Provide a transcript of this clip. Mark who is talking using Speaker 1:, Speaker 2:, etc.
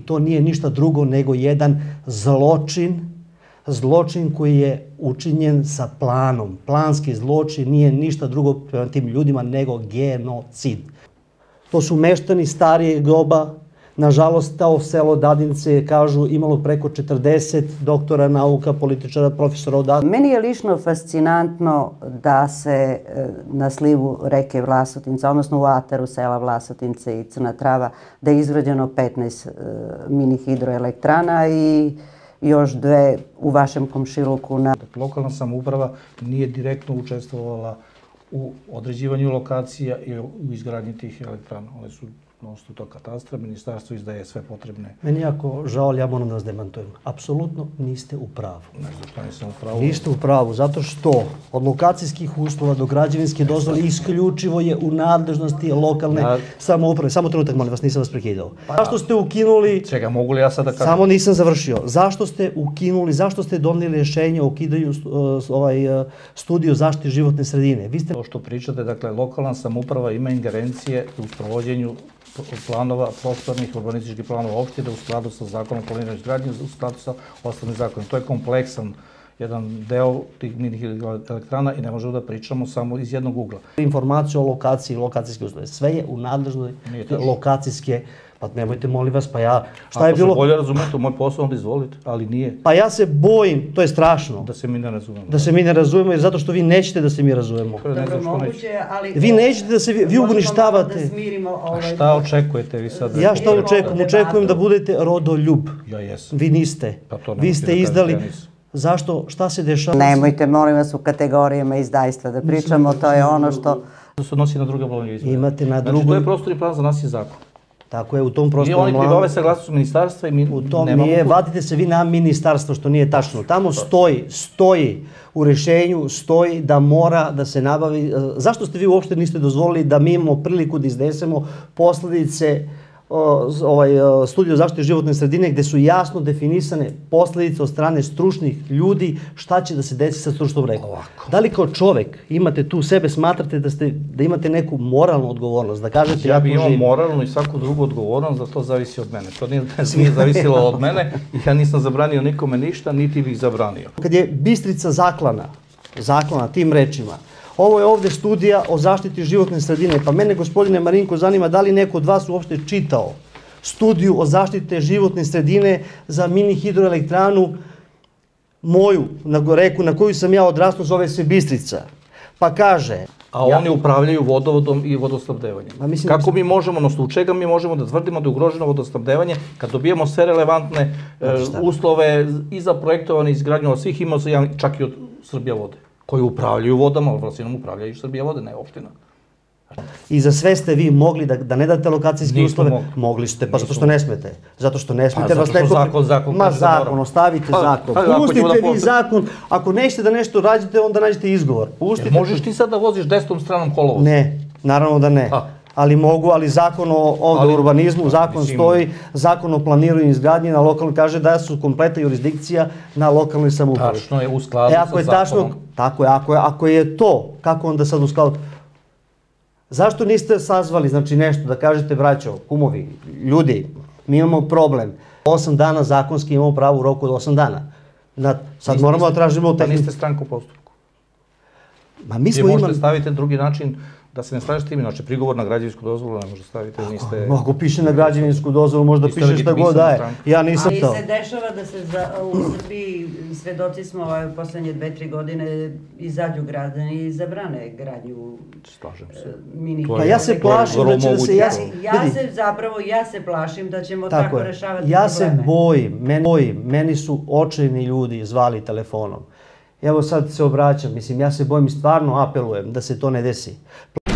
Speaker 1: To nije ništa drugo nego jedan zločin koji je učinjen sa planom. Planski zločin nije ništa drugo prema tim ljudima nego genocid. To su meštani starijeg doba. Nažalost, to selo Dadince, kažu, imalo preko 40 doktora nauka, političara, profesora od...
Speaker 2: Meni je lično fascinantno da se na slivu reke Vlasotinca, odnosno u ataru sela Vlasotince i Crna Trava, da je izgrađeno 15 mini hidroelektrana i još 2 u vašem komšiluku.
Speaker 3: Lokalna samouprava nije direktno učestvovala u određivanju lokacija i u izgradnji tih elektrana. One su na osnovu tog katastra, ministarstvo izdaje sve potrebne.
Speaker 1: Meni je jako žao, ali ja moram da vas demantujem. Apsolutno niste u pravu.
Speaker 3: Ne znam što nisam u pravu.
Speaker 1: Niste u pravu, zato što od lokacijskih uslova do građevinske dozvole isključivo je u nadležnosti lokalne samouprave. Samo trenutak, molim vas, nisam vas prekidao. Zašto ste ukinuli...
Speaker 3: Čega, mogu li ja sada kažem?
Speaker 1: Samo nisam završio. Zašto ste ukinuli, zašto ste donijeli rješenje o ukidanju studiju zaštite životne sredine?
Speaker 3: To što pričate, dakle, lokalna samouprava ima ingerencije u sprovođenju planova, prostornih, urbanističkih planova opštine u skladu sa zakonom o planiranju i izgradnji, u skladu sa ostalim zakonom. To je kompleksan jedan deo tih mini elektrana i ne možemo da pričamo samo iz jednog ugla.
Speaker 1: Informaciju o lokaciji, lokacijske uslove, sve je u nadležnoj lokacijske. Pa nemojte, molim vas, pa ja...
Speaker 3: Ako se bolje razumete, moj posao onda izvolite, ali nije.
Speaker 1: Pa ja se bojim, to je strašno.
Speaker 3: Da se mi ne razumemo.
Speaker 1: Da se mi ne razumemo, jer zato što vi nećete da se mi razumemo.
Speaker 2: Dobro, moguće, ali...
Speaker 1: Vi nećete da se, vi uništavate.
Speaker 3: A šta očekujete vi sad?
Speaker 1: Ja šta očekujem? Očekujem da budete rodoljub.
Speaker 3: Ja jesam.
Speaker 1: Vi niste. Vi ste izdali... Zašto? Šta se dešava?
Speaker 2: Nemojte, molim vas, u kategorijama izdajstva da pričamo, to je ono što...
Speaker 3: To se odnosi na druga bolonja izgleda.
Speaker 1: Imate na drugu...
Speaker 3: Znači, to je prostorni plan, za nas je zakon.
Speaker 1: Tako je, u tom prostornom planu...
Speaker 3: I oni pribave saglasnost ministarstva i mi nemamo...
Speaker 1: U tom nije, vadite se vi na ministarstvo, što nije tačno. Tamo stoji u rješenju, stoji da mora da se nabavi... Zašto ste vi uopšte niste dozvolili da mi imamo priliku da iznesemo posljedice studiju zaštite životne sredine gdje su jasno definisane posljedice od strane stručnih ljudi šta će da se desi sa stručnom rekom. Da li kao čovek imate tu sebe, smatrate da imate neku moralnu odgovornost, da kažete...
Speaker 3: Ja bi imao moralnu i svaku drugu odgovornost, da to zavisi od mene. To nije zavisilo od mene i ja nisam zabranio nikome ništa, niti bih zabranio.
Speaker 1: Kad je Bistrica zaklana tim rečima, ovo je ovdje studija o zaštiti životne sredine. Pa mene, gospodine Marinko, zanima da li neko od vas uopšte čitao studiju o zaštite životne sredine za mini hidroelektranu moju, reku na koju sam ja odrastao, zove se Bistrica. Pa kaže...
Speaker 3: A oni upravljaju vodovodom i vodosnabdevanjem. Kako mi možemo, odnosno u čega mi možemo da tvrdimo da je ugroženo vodosnabdevanje kad dobijemo sve relevantne uslove i za projektovanje i izgradnju svih imao čak i od Srbija vode, koji upravljaju vodama, ali vlastinom upravljaju Srbija vode, ne opština.
Speaker 1: I za sve ste vi mogli da ne date lokacijske uslove? Mogli ste, pa zato što ne smete. Zato što ne smete.
Speaker 3: Pa zato što zakon
Speaker 1: ma zakon, ostavite zakon. Pustite vi zakon. Ako nećete da nešto rađete, onda nađete izgovor.
Speaker 3: Možeš ti sad da voziš desnom stranom kolovoza?
Speaker 1: Ne, naravno da ne. Ali mogu, ali zakon o urbanizmu, zakon stoji, zakon o planiranju i izgradnji na lokalnoj kaže da su kompletna jurisdikcija na lokalnoj samoupravi.
Speaker 3: Tačno je, u skladu sa zakonom.
Speaker 1: Tako je, ako je to, kako onda sad u skladu? Zašto niste sazvali, znači nešto, da kažete, braćo, kumovi, ljudi, mi imamo problem. 8 dana zakonski imamo pravo u roku od 8 dana. Sad moramo da tražimo...
Speaker 3: Pa niste stranka u postupku.
Speaker 1: Vi
Speaker 3: možete staviti drugi način da se ne slažete tim, znači prigovor na građevinsku dozvolu ne može staviti, niste...
Speaker 1: Ako piše na građevinsku dozvolu, možda piše šta god daje. Ja nisam to.
Speaker 2: Ali se dešava da se u Srbiji, svedoci smo u poslednje 2-3 godine, izađu građani i zabrane gradnju mini...
Speaker 1: Pa ja se plašim da će da se...
Speaker 2: Ja se plašim da ćemo tako rešavati probleme.
Speaker 1: Ja se bojim, meni su očajni ljudi zvali telefonom. Evo sad se obraćam, mislim, ja se bojim i stvarno apelujem da se to ne desi.